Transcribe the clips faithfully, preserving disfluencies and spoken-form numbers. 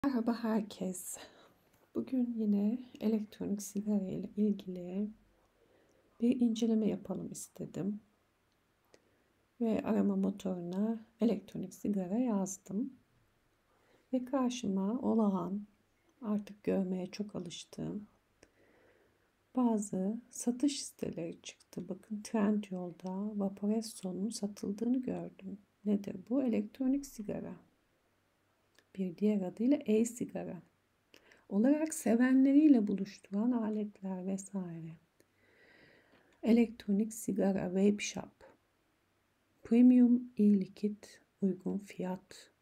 Merhaba herkes. Bugün yine elektronik sigara ile ilgili bir inceleme yapalım istedim. Ve arama motoruna elektronik sigara yazdım. Ve karşıma olağan, artık görmeye çok alıştığım bazı satış siteleri çıktı. Bakın Trendyol'da Vaporesso'nun satıldığını gördüm. Nedir bu? Elektronik sigara. Bir diğer adıyla e-sigara olarak sevenleriyle buluşturan aletler vesaire. Elektronik sigara, vape shop, premium e-likit, uygun fiyat.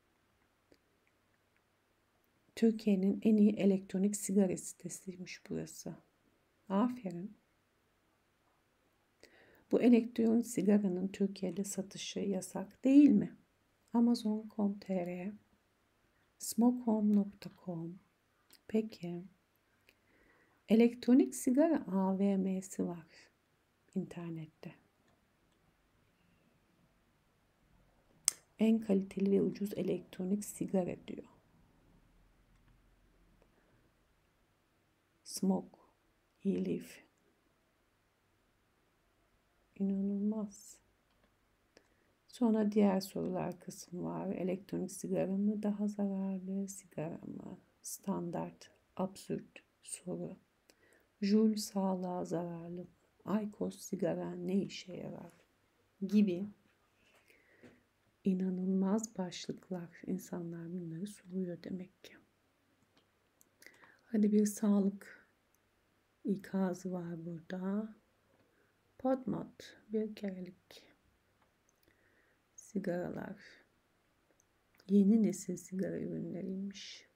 Türkiye'nin en iyi elektronik sigara sitesiymiş burası. Aferin. Bu elektronik sigaranın Türkiye'de satışı yasak değil mi? amazon nokta com nokta tr, smokehome nokta com. Peki, elektronik sigara A V M'si var internette. En kaliteli ve ucuz elektronik sigara diyor. Smoke, e-leaf. İnanılmaz. Sonra diğer sorular kısmı var. Elektronik sigara mı daha zararlı, sigara mı? Standart, absürt soru. Joule sağlığa zararlı mı? Aykos sigara ne işe yarar? Gibi inanılmaz başlıklar. İnsanlar bunları soruyor demek ki. Hadi bir sağlık ikazı var burada. PodMod bir kerelik sigaralar. Yeni nesil sigara ürünleriymiş.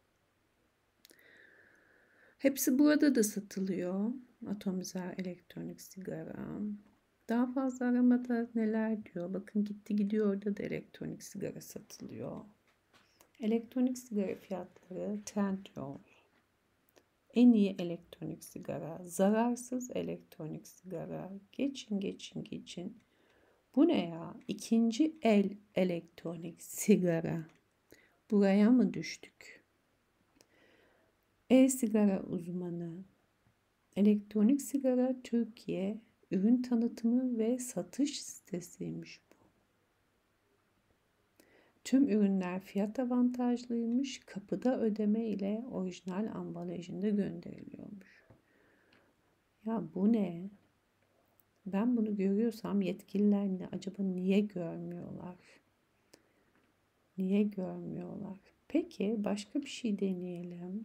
Hepsi burada da satılıyor. Atomizer elektronik sigara. Daha fazla aramada neler diyor. Bakın gitti gidiyor, orada da elektronik sigara satılıyor. Elektronik sigara fiyatları Trendyol. En iyi elektronik sigara. Zararsız elektronik sigara. Geçin geçin geçin. Bu ne ya? İkinci el elektronik sigara. Buraya mı düştük? E-sigara uzmanı. Elektronik sigara Türkiye ürün tanıtımı ve satış sitesiymiş bu. Tüm ürünler fiyat avantajlıymış. Kapıda ödeme ile orijinal ambalajında gönderiliyormuş. Ya bu ne? Ben bunu görüyorsam yetkililer ne? Acaba niye görmüyorlar? Niye görmüyorlar? Peki başka bir şey deneyelim.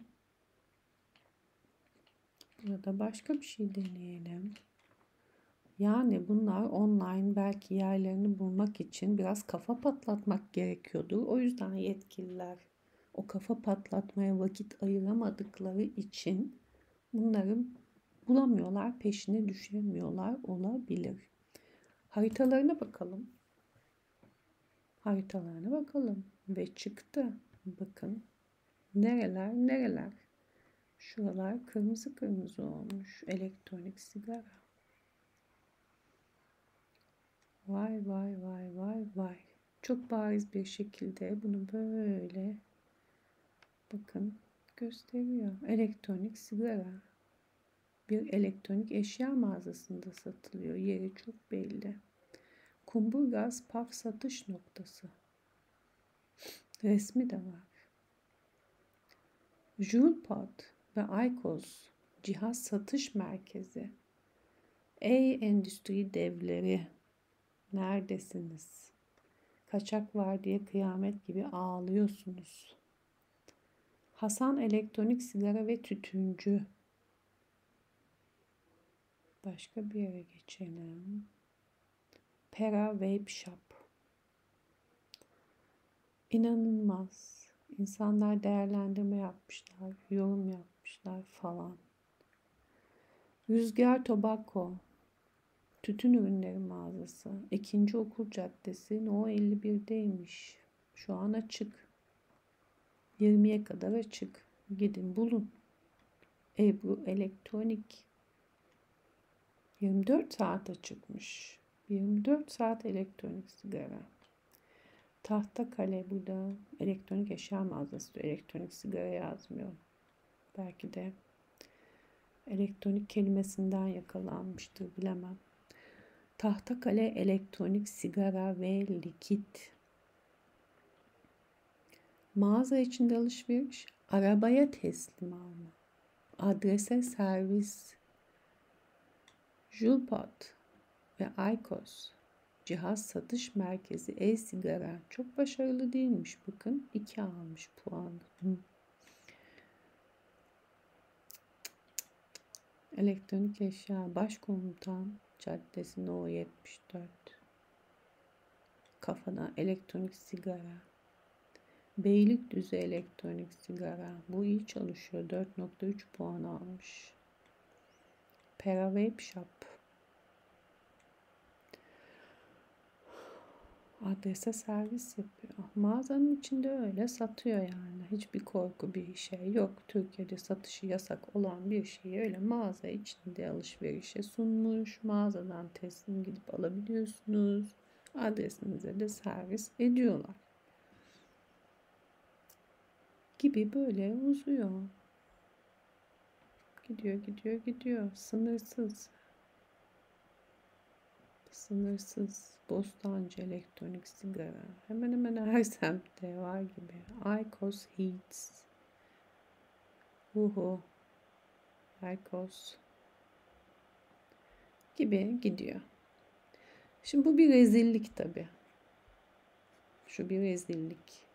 Ya da başka bir şey deneyelim. Yani bunlar online belki yerlerini bulmak için biraz kafa patlatmak gerekiyordu. O yüzden yetkililer o kafa patlatmaya vakit ayıramadıkları için bunları bulamıyorlar, peşine düşemiyorlar olabilir. Haritalarına bakalım. Haritalarına bakalım. Ve çıktı. Bakın. Nereler nereler. Şuralar kırmızı kırmızı olmuş. Elektronik sigara. Vay vay vay vay vay. Çok bariz bir şekilde bunu böyle bakın gösteriyor. Elektronik sigara. Bir elektronik eşya mağazasında satılıyor. Yeri çok belli. Kumburgaz Paf satış noktası. Resmi de var. Joulpad ve Aykos cihaz satış merkezi. Ey endüstri devleri, neredesiniz? Kaçak var diye kıyamet gibi ağlıyorsunuz. Hasan elektronik sigara ve tütüncü. Başka bir yere geçelim. Pera Vape Shop. İnanılmaz. İnsanlar değerlendirme yapmışlar, yorum yapmışlar falan. Rüzgar Tobacco. Tütün ürünleri mağazası. İkinci Okul Caddesi No elli birdeymiş. Şu an açık. yirmiye kadar açık. Gidin bulun. Ebru Elektronik. yirmi dört saat açıkmış. yirmi dört saat elektronik sigara. Tahtakale burada elektronik eşya mağazası diyor. Elektronik sigara yazmıyor. Belki de elektronik kelimesinden yakalanmıştır, bilemem. Tahtakale elektronik sigara ve likit. Mağaza içinde alışveriş, arabaya teslim alma, adrese servis, Julpot ve Aykos cihaz satış merkezi e-sigara çok başarılı değilmiş. Bakın iki almış puan. Hı. Elektronik eşya başkomutan caddesi No yetmiş dört. Kafana elektronik sigara. Beylikdüzü elektronik sigara. Bu iyi çalışıyor. dört nokta üç puan almış. Pera Vape Shop. Adrese servis yapıyor. Mağazanın içinde öyle satıyor yani. Hiçbir korku bir şey yok. Türkiye'de satışı yasak olan bir şeyi öyle mağaza içinde alışverişe sunmuş. Mağazadan teslim gidip alabiliyorsunuz. Adresinize de servis ediyorlar. Gibi böyle uzuyor. Gidiyor, gidiyor, gidiyor. Sınırsız. Sınırsız. Bostancı elektronik sigara. Hemen hemen her semtte var gibi. Aykos Heats. Uhu. Aykos. Gibi gidiyor. Şimdi bu bir rezillik tabii. Şu bir rezillik.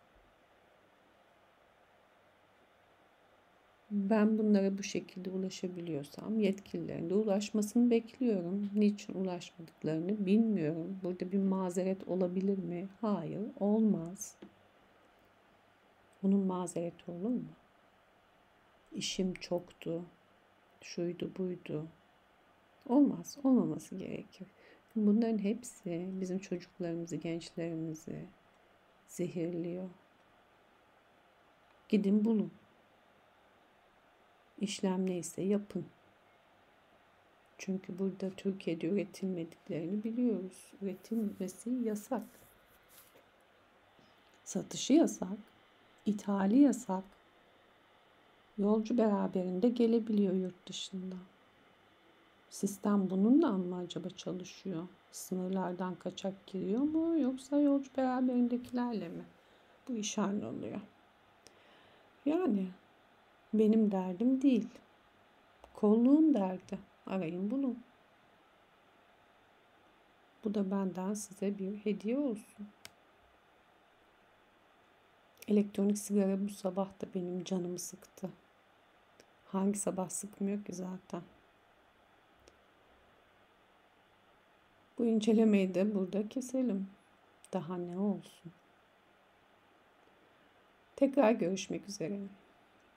Ben bunlara bu şekilde ulaşabiliyorsam yetkililerin de ulaşmasını bekliyorum. Niçin ulaşmadıklarını bilmiyorum. Burada bir mazeret olabilir mi? Hayır, olmaz. Bunun mazereti olur mu? İşim çoktu, şuydu buydu. Olmaz, olmaması gerekir. Bunların hepsi bizim çocuklarımızı, gençlerimizi zehirliyor. Gidin bulun. İşlem neyse yapın. Çünkü burada Türkiye'de üretilmediklerini biliyoruz. Üretilmesi yasak. Satışı yasak. İthali yasak. Yolcu beraberinde gelebiliyor yurt dışından. Sistem bununla mı acaba çalışıyor? Sınırlardan kaçak giriyor mu yoksa yolcu beraberindekilerle mi? Bu iş halloluyor. Yani benim derdim değil. Kolluğun derdi. Arayın bulun. Bu da benden size bir hediye olsun. Elektronik sigara bu sabah da benim canımı sıktı. Hangi sabah sıkmıyor ki zaten? Bu incelemeyi de burada keselim. Daha ne olsun? Tekrar görüşmek üzere.